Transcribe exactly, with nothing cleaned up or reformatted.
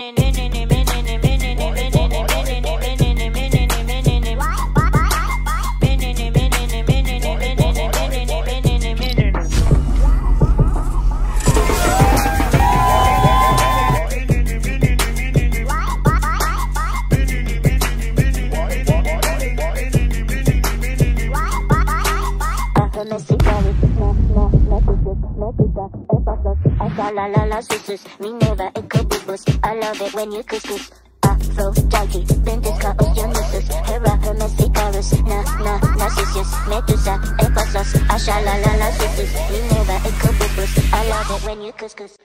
La la la sisters, me never a couple bus. I love it when you kiss kiss. Afro, jaggy, bendica, oceanuses. Hera, her messy chorus. Na, na, narcissus, medusa, epasos. Asha la la la sisters, me never a couple bus. I love it when you kiss kiss.